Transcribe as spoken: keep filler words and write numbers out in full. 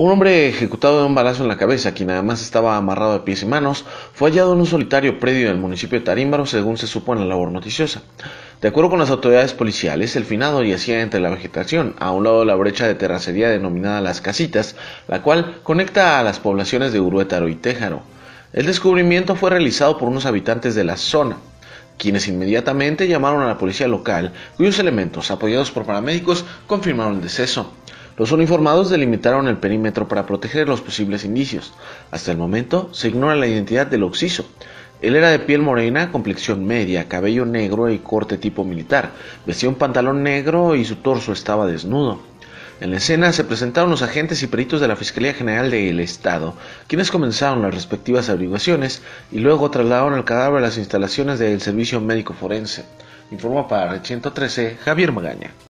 Un hombre ejecutado de un balazo en la cabeza, quien además estaba amarrado de pies y manos, fue hallado en un solitario predio del municipio de Tarímbaro, según se supo en la labor noticiosa. De acuerdo con las autoridades policiales, el finado yacía entre la vegetación, a un lado de la brecha de terracería denominada Las Casitas, la cual conecta a las poblaciones de Uruétaro y Téjaro. El descubrimiento fue realizado por unos habitantes de la zona, quienes inmediatamente llamaron a la policía local, cuyos elementos, apoyados por paramédicos, confirmaron el deceso. Los uniformados delimitaron el perímetro para proteger los posibles indicios. Hasta el momento se ignora la identidad del occiso. Él era de piel morena, complexión media, cabello negro y corte tipo militar. Vestía un pantalón negro y su torso estaba desnudo. En la escena se presentaron los agentes y peritos de la Fiscalía General del Estado, quienes comenzaron las respectivas averiguaciones y luego trasladaron el cadáver a las instalaciones del Servicio Médico Forense. Informó para Red ciento trece Javier Magaña.